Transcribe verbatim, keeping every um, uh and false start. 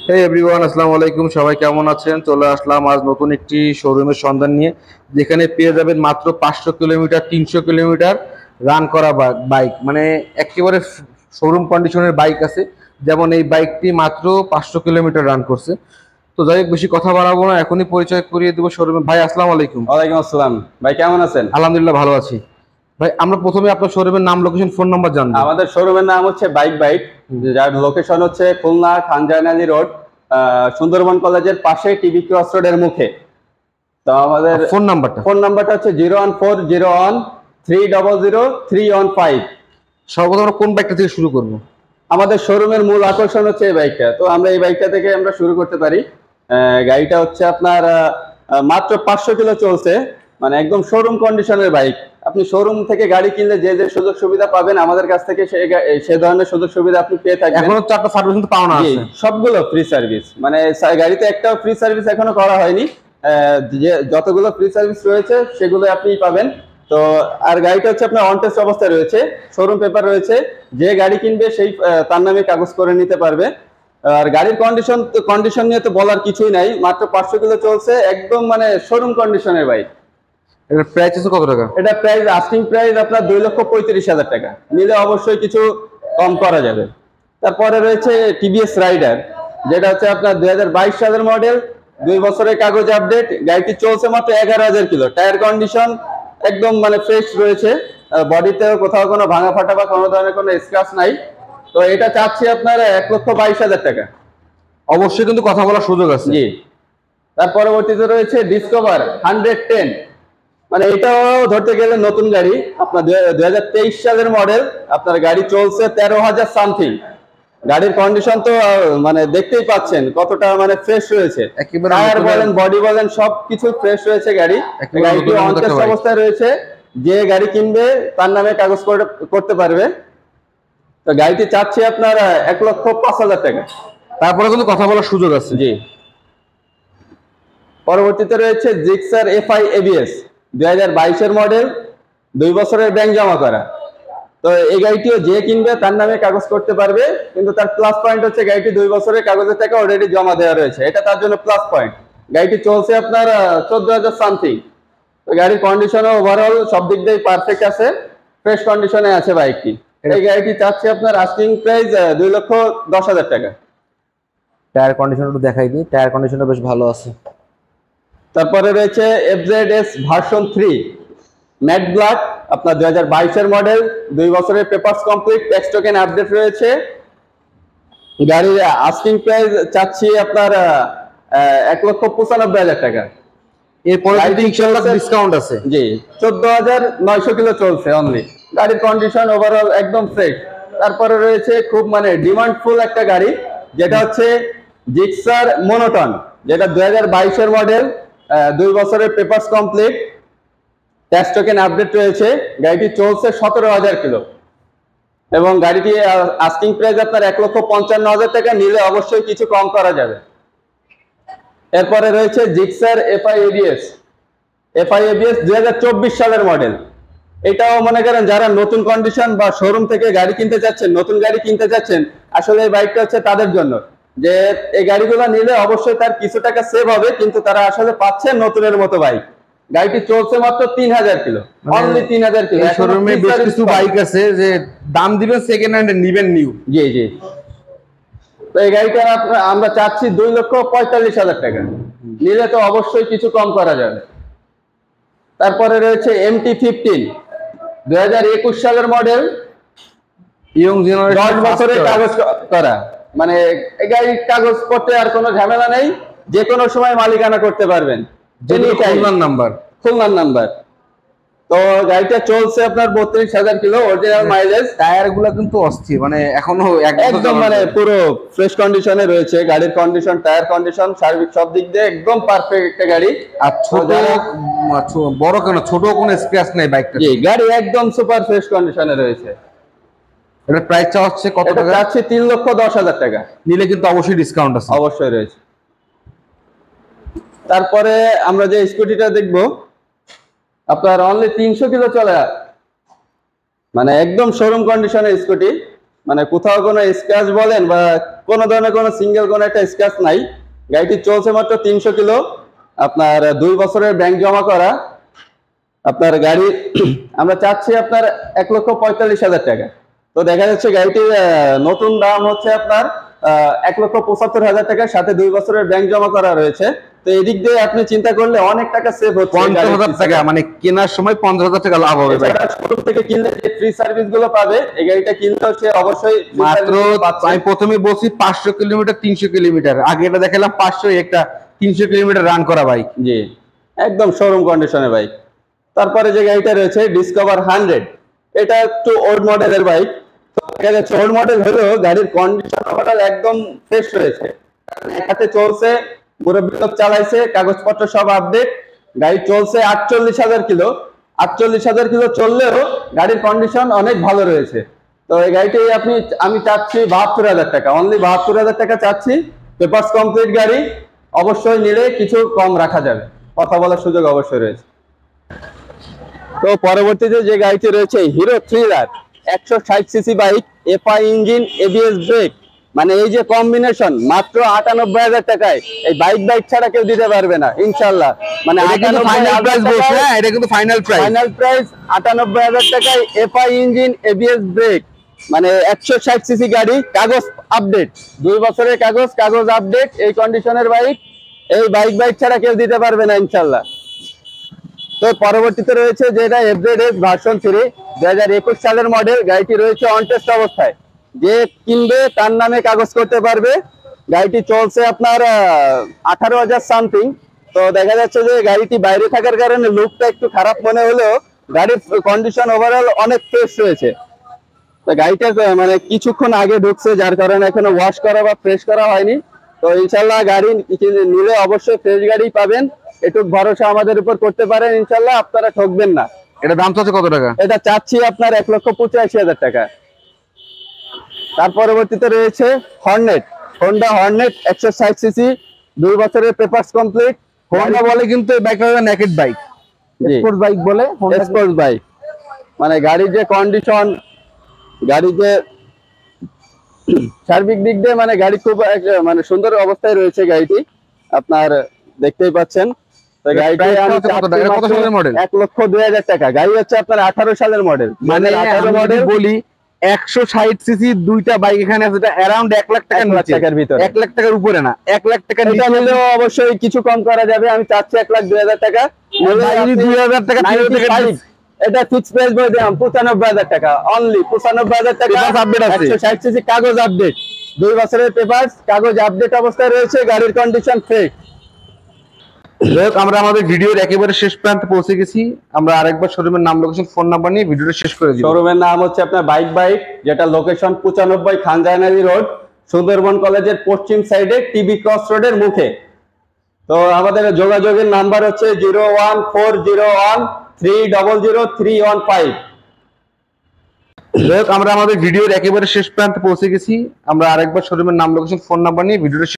হে everyone, আসসালামু আলাইকুম। সবাই কেমন আছেন? চলে আসলাম আজ নতুন একটি শোরুমের সন্ধান নিয়ে, যেখানে পেয়ে যাবেন মাত্র পাঁচশো কিলোমিটার তিনশো কিলোমিটার রান করা বাইক, মানে একেবারে শোরুম কন্ডিশনের বাইক আছে। যেমন এই বাইকটি মাত্র পাঁচশো কিলোমিটার রান করছে। তো যাই হোক, বেশি কথা বাড়াবো না, এখনই পরিচয় করিয়ে দেবো শোরুমে। ভাই আসসালামু আলাইকুম। ওয়ালাইকুম আসসালাম। ভাই কেমন আছেন? আলহামদুলিল্লাহ, ভালো আছি। ভাই, আমরা প্রথমে আপনার শোরুমের নাম, লোকেশন, ফোন নাম্বার জানবো। আমাদের শোরুমের নাম হচ্ছে বাইক বাইক, যার লোকেশন হচ্ছে খুলনা খানজাহানি রোড, সুন্দরবন কলেজের পাশে, টিভি ক্রস রোডের মুখে। তো আমাদের ফোন নাম্বারটা ফোন নাম্বারটা হচ্ছে zero one four zero one three double zero three one five. সর্বপ্রথম আমরা কোন বাইকটা থেকে শুরু করবো? আমাদের শোরুমের মূল আকর্ষণ হচ্ছে এই বাইকটা, তো আমরা এই বাইকটা থেকে আমরা শুরু করতে পারি। গাড়িটা হচ্ছে আপনার মাত্র পাঁচশো কিলো চলছে, মানে একদম শোরুম কন্ডিশনের বাইক। আপনি শোরুম থেকে গাড়ি কিনলে যে যে সুযোগ সুবিধা পাবেন, আমাদের কাছ থেকে সে ধরনের সুযোগ সুবিধা আপনি পেয়ে থাকবেন। এখনো চারটা সার্ভিস কিন্তু পাওনা আছে, সবগুলো ফ্রি সার্ভিস, মানে গাড়িতে একটাও ফ্রি সার্ভিস এখনো করা হয়নি। যে যতগুলো ফ্রি সার্ভিস রয়েছে সেগুলো আপনি পাবেন। তো আর গাড়িটা হচ্ছে আপনার অন টেস্ট অবস্থায় রয়েছে, শোরুম পেপার রয়েছে, যে গাড়ি কিনবে সেই তার নামে কাগজ করে নিতে পারবে। আর গাড়ির কন্ডিশন কন্ডিশন নিয়ে তো বলার কিছুই নাই, মাত্র পাঁচশো কিলো চলছে, একদম মানে শোরুম কন্ডিশনের বাইক। এটা প্রাইস আছে কত টাকা? এটা প্রাইস, আস্কিং প্রাইস আপনার দুই লক্ষ পঁয়ত্রিশ হাজার টাকা। নিলে অবশ্যই কিছু কম করা যাবে। তারপরে রয়েছে টিভিএস রাইডার, যেটা হচ্ছে আপনার দুই হাজার বাইশ সালের মডেল, দুই বছরের কাগজ আপডেট। গাড়িটি চলছে মাত্র এগারো হাজার কিলো। টায়ার কন্ডিশন একদম মানে ফ্রেশ রয়েছে, বডিতেও কোথাও কোনো ভাঙা ফাটা বা কোনো ধরনের কোনো স্ক্র্যাচ নাই। তো এটা চাচ্ছি আপনার এক লক্ষ বাইশ হাজার টাকা। অবশ্যই কিন্তু কথা বলার সুযোগ আছে। জি। তার পরবর্তীতে রয়েছে ডিসকভার হান্ড্রেড টেন, মানে এটাও ধরতে গেলে নতুন গাড়ি, আপনার দুই হাজার তেইশ সালের মডেল। আপনার গাড়ি চলছে তেরো হাজার সামথিং। গাড়ির কন্ডিশন তো মানে দেখতেই পাচ্ছেন কতটা মানে ফ্রেশ রয়েছে, টায়ার বলেন বডি বলেন সবকিছু ফ্রেশ রয়েছে। গাড়ি গাড়িটি অন টেস্ট অবস্থায় রয়েছে, যে গাড়ি কিনবে তার নামে কাগজ করতে পারবে। তো গাড়িটি চাচ্ছি আপনার এক লক্ষ পাঁচ হাজার টাকা। তারপরে কিন্তু কথা বলার সুযোগ আছে। জি। পরবর্তীতে রয়েছে জিক্সার এফআই এবিএস, দুই হাজার বাইশের মডেল, দুই বছরের ব্যাংক জমা করা। তো এই গাড়িটিও যে কিনবে তার নামে কাগজ করতে পারবে, কিন্তু তার প্লাস পয়েন্ট হচ্ছে গাড়িটি দুই বছরের কাগজের টাকা অলরেডি জমা দেওয়া রয়েছে, এটা তার জন্য প্লাস পয়েন্ট। গাড়িটি চলছে আপনার চোদ্দ হাজার সামথিং। তো গাড়ির কন্ডিশনও ওভারঅল সব দিক দিয়ে পারফেক্ট আছে, ফ্রেশ কন্ডিশনে আছে বাইকটি। এই গাড়িটি চাচ্ছে আপনার আস্কিং প্রাইস দুই লক্ষ দশ হাজার টাকা। টায়ার কন্ডিশন একটু দেখাই দিই, টায়ার কন্ডিশনটা বেশ ভালো আছে। তারপরে রয়েছে FZS version three matt black, আপনার দুই হাজার বাইশের মডেল, দুই বছরের papers complete, tax token update রয়েছে। গাড়ির আস্কিং প্রাইস চাচ্ছি আপনার এক লক্ষ পঁচানব্বই হাজার টাকা। এরপরে ডিসকাউন্ট আছে। জি, চোদ্দ হাজার নয়শো কিলো চলছে অনলি। গাড়ির কন্ডিশন ওভারঅল একদম ফ্রেশ। তারপরে রয়েছে খুব মানে ডিমান্ডফুল একটা গাড়ি, যেটা হচ্ছে জিক্সার মোনোটন, যেটা দুই হাজার বাইশের মডেল, দুই বছরের papers complete, tax token update রয়েছে। গাড়িটি চলছে সতেরো হাজার কিলো এবং গাড়িটি আস্কিং প্রাইস আপনার এক লক্ষ পঞ্চান্ন হাজার টাকা। নিলে অবশ্যই কিছু কম করা যাবে। এরপরে রয়েছে Gixxer FI ABS, FI ABS দুই হাজার চব্বিশ সালের মডেল। এটাও মনে করেন যারা নতুন কন্ডিশন বা শোরুম থেকে গাড়ি কিনতে চাচ্ছেন, নতুন গাড়ি কিনতে চাচ্ছেন, আসলে এই বাইকটা হচ্ছে তাদের জন্য, যে এই গাড়িগুলো নিলে অবশ্যই তার কিছু টাকা সেভ হবে, কিন্তু তারা আসলে পাচ্ছে নতুনের মতো বাইক। গাড়িটি চলছে মাত্র তিন হাজার কিলো, অনলি তিন হাজার কিলো। শোরুমে বেশ কিছু বাইক আছে যে দাম দিবেন সেকেন্ড হ্যান্ড, নিবেন নিউ। জি জি। তো এই গাড়িটা আমরা চাচ্ছি দুই লক্ষ পঁয়তাল্লিশ হাজার টাকা। নিলে তো অবশ্যই কিছু কম করা যাবে। তারপরে রয়েছে এমটি ফিফটিন, দুই হাজার একুশ সালের মডেল, ইয়ং জেনারেশন, দশ বছরের কাগজ করা। মানে এই গাড়ির কাগজ করতে আর কোনো ঝামেলা নেই, যে কোনো সময় মালিকানা করতে পারবেন। খুলনার নাম্বার, খুলনার নাম্বার। তো গাড়িটা চলছে আপনার বত্রিশ হাজার কিলো, অরিজিনাল মাইলেজ। টায়ার গুলো কিন্তু অস্থির, মানে এখনো একদম মানে পুরো ফ্রেশ কন্ডিশনে রয়েছে। গাড়ির কন্ডিশন, টায়ার কন্ডিশন, সার্ভিস সব দিক দিয়ে একদম পারফেক্ট একটা গাড়ি। আর ছোট বড় কেন, ছোট কোনো স্ক্র্যাচ নেই বাইকটা। জি, গাড়ি একদম সুপার ফ্রেশ কন্ডিশনে রয়েছে। এটা প্রাইস হচ্ছে কত টাকা? চাচ্ছি তিন লক্ষ দশ হাজার টাকা। নিলে কিন্তু অবশ্যই ডিসকাউন্ট আছে। অবশ্যই রয়েছে। তারপরে আমরা যে স্কুটিটা দেখবো, আপনার অনলি তিনশো কিলো চলে, মানে একদম শোরুম কন্ডিশনের স্কুটি। মানে কোথাও কোনো স্ক্র্যাচ বলেন বা কোনো ধরনের কোনো সিঙ্গেল কোনো একটা স্ক্র্যাচ নাই। গাড়িটি চলছে মাত্র তিনশো কিলো, আপনার দুই বছরের ব্যাংক জমা করা। আপনার গাড়ি আমরা চাচ্ছি আপনার এক লক্ষ পঁয়তাল্লিশ হাজার টাকা। তো দেখা যাচ্ছে গাড়িটির নতুন দাম হচ্ছে আপনার এক লক্ষ পঁচাত্তর হাজার টাকার সাথে দুই বছরের ব্যাংক জমা করা রয়েছে। তো এদিক দিয়ে আপনি চিন্তা করলে অনেক টাকা সেভ হচ্ছে। পঞ্চাশ হাজার টাকা মানে কেনার সময় পঞ্চাশ হাজার টাকা লাভ হবে। শোরুম থেকে কিনলে যে ফ্রি সার্ভিস গুলো পাবে, এই গাড়িটা কিনলে হচ্ছে অবশ্যই মাত্র, আমি প্রথমে বলছি পাঁচশো কিলোমিটার তিনশো কিলোমিটার, আগে এটা দেখালাম পাঁচশো, একটা তিনশো কিলোমিটার রান করা বাইক। জি, একদম শোরুম কন্ডিশনের বাইক। তারপরে যে গাড়িটা রয়েছে ডিসকভার হান্ড্রেড, এটা একটু ওল্ড মডেলের বাইক। দেখা যাচ্ছে ওল্ড মডেল হলেও গাড়ির কন্ডিশন ওভারঅল একদম ফ্রেশ রয়েছে। একাতে চলছে, মুরব্বি লোক চালাইছে, কাগজপত্র সব আপডেট। গাড়ি চলছে আটচল্লিশ হাজার কিলো, আটচল্লিশ হাজার কিলো চললেও গাড়ির কন্ডিশন অনেক ভালো রয়েছে। তো এই গাড়িটি আপনি আমি চাচ্ছি বাহাত্তর হাজার টাকা, অনলি বাহাত্তর হাজার টাকা চাচ্ছি। পেপারস কমপ্লিট গাড়ি, অবশ্যই নিলে কিছু কম রাখা যাবে, কথা বলার সুযোগ অবশ্যই রয়েছে। তো পরবর্তীতে যে গাড়িটি রয়েছে হিরো থ্রিলার, একশো ষাট CC bike, FI engine, ABS brake, মানে এই যে কম্বিনেশন মাত্র আটানব্বই হাজার টাকায় এই বাইক বাইক ছাড়া কেউ দিতে পারবে না ইনশাল্লাহ। মানে এটা কিন্তু ফাইনাল প্রাইস, ফাইনাল প্রাইস আটানব্বই হাজার টাকায় এফআই ইঞ্জিন, এবিএস ব্রেক, মানে একশো ষাট সিসি গাড়ি, কাগজ আপডেট, দুই বছরের কাগজ, কাগজ আপডেট, এই কন্ডিশনের বাইক। এই বাইক বাইক ছাড়া কেউ দিতে পারবে না ইনশাল্লাহ। তো পরবর্তীতে রয়েছে যেটা এফজেড এস ভার্সন থ্রি, দুই হাজার একুশ সালের মডেল। গাড়িটি রয়েছে অন টেস্ট অবস্থায়, যে কিনবে তার নামে কাগজ করতে পারবে। গাড়িটি চলছে আপনার আঠারো হাজার সামথিং। তো দেখা যাচ্ছে যে গাড়িটি বাইরে থাকার কারণে লুকটা একটু খারাপ মনে হলেও গাড়ির কন্ডিশন ওভারঅল অনেক ফ্রেশ রয়েছে। তো গাড়িটা মানে কিছুক্ষণ আগে ঢুকছে, যার কারণে এখনো ওয়াশ করা বা ফ্রেশ করা হয়নি। তো ইনশাল্লাহ গাড়ি নিলে অবশ্যই ফ্রেশ গাড়ি পাবেন, একটু ভরসা আমাদের উপর করতে পারেন ইনশাল্লাহ, আপনারা ঠকবেন না। এটা দাম চাচ্ছে কত টাকা? এটা চাচ্ছি আপনার এক লক্ষ পঁচাশি হাজার টাকা। তার পরবর্তীতে রয়েছে হর্নেট, হোন্ডা হর্নেট, একশো ষাট সিসি, দুই বছরের পেপারস কমপ্লিট। হোন্ডা বলে কিন্তু এই বাইকটা নেকেড বাইক, স্পোর্টস বাইক বলে, স্পোর্টস বাইক। মানে গাড়ির যে কন্ডিশন, গাড়ির যে সার্বিক দিক দিয়ে মানে গাড়ি খুব মানে সুন্দর অবস্থায় রয়েছে গাড়িটি, আপনার দেখতেই পাচ্ছেন। তো গাড়িটি এক লক্ষ দুই হাজার টাকা। গাড়ি হচ্ছে আপনার আঠারো সালের মডেল, মানে আঠারো মডেল বলি একশো ষাট সিসি দুইটা বাইক এখানে আছে, অ্যারাউন্ড এক লাখ টাকা, লাখ টাকার ভিতরে, এক লাখ টাকার উপরে না, এক লাখ টাকা নিলেও অবশ্যই কিছু কম করা যাবে। আমি চাচ্ছি এক লাখ দুই হাজার টাকা, দুই হাজার টাকা। এটা ফিক্স প্রাইস বলে দিলাম পঁচানব্বই হাজার টাকা, অনলি পঁচানব্বই হাজার টাকা। একশো ষাট সিসি কাগজ আপডেট, দুই বছরের পেপার, কাগজ আপডেট অবস্থায় রয়েছে, গাড়ির কন্ডিশন ফ্রেশ। আমরা আমাদের ভিডিওর একেবারে শেষ প্রান্তে পৌঁছে গেছি। আমরা আরেকবার শোরুমের নাম, লোকেশন, ফোন নাম্বার নিয়ে ভিডিওটা শেষ করে দিই। শোরুমের নাম হচ্ছে আপনার বাইক বাইক, যেটা লোকেশন পঁচানব্বই খানজাহানি রোড, সুন্দরবন কলেজের পশ্চিম সাইডে, টিবি ক্রস রোডের মুখে। তো আমাদের যোগাযোগের নাম্বার হচ্ছে zero one four zero one three double zero three one five. আমরা আমাদের ভিডিওর একেবারে শেষ প্রান্তে পৌঁছে গেছি। আমরা আরেকবার শোরুমের নাম, লোকেশন, ফোন নাম্বার নিয়ে ভিডিওটা